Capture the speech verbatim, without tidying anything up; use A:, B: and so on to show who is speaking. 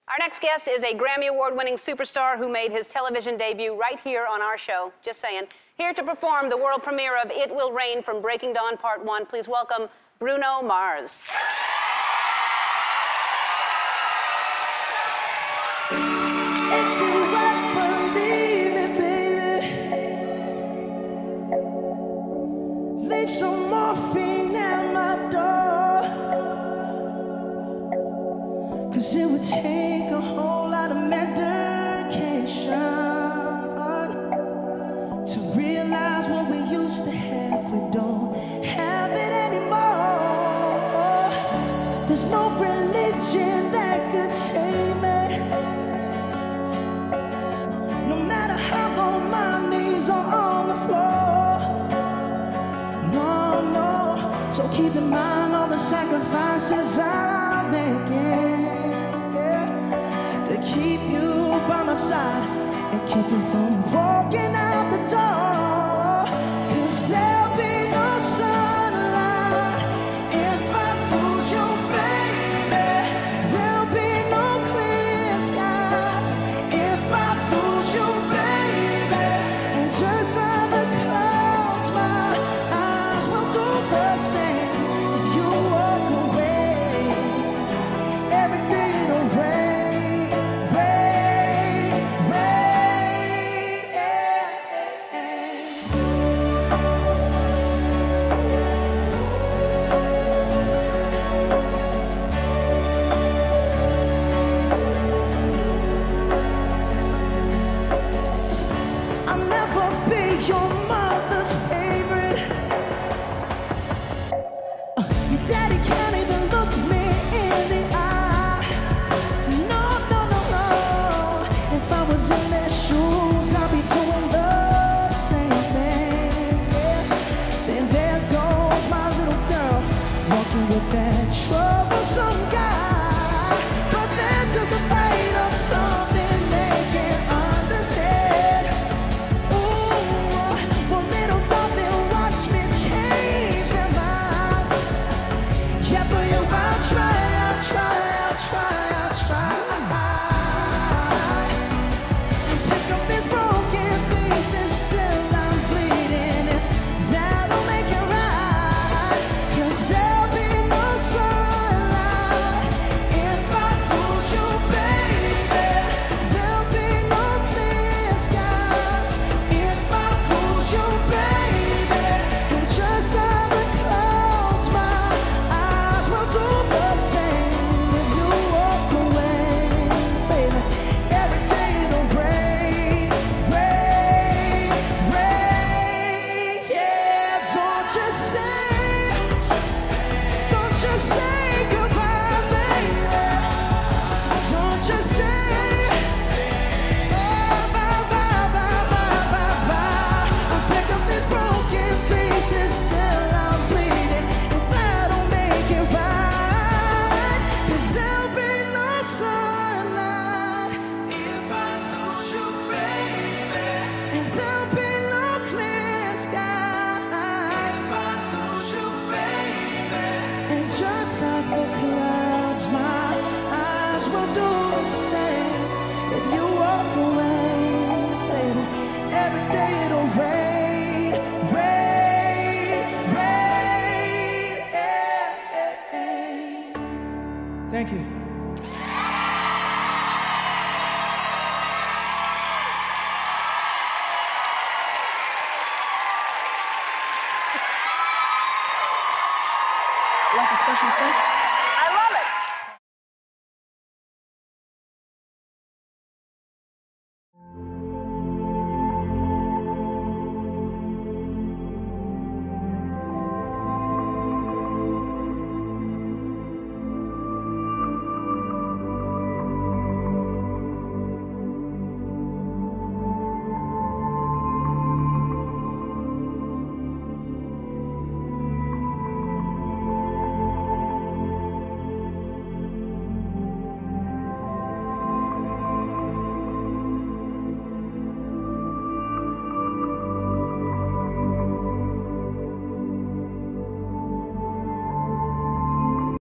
A: Our next guest is a Grammy Award-winning superstar who made his television debut right here on our show, Just Sayin. Here to perform the world premiere of It Will Rain from Breaking Dawn Part one, please welcome Bruno Mars.
B: If you ever leave it, baby, leave some morphine at my door. Cause it would take a whole lot of medication to realize what we used to have. We don't have it anymore. There's no religion that could save me. No matter how low my knees are on the floor. No, no. So keep in mind all the sacrifices I'm making to keep you by my side and keep you from walking out the door. Cause there'll be no sunlight if I lose you, baby. There'll be no clear skies if I lose you, baby. And just like the clouds, my eyes will do the same if you walk away. Every day it'll rain. Your mother's favorite. Uh, your daddy can't even look me in the eye. No, no, no, no. If I was in their shoes, I'd be doing the same thing. Yeah. Saying there goes my little girl, walking with that troublesome guy. But they're just afraid of something they can't understand. Will do the same if you walk away.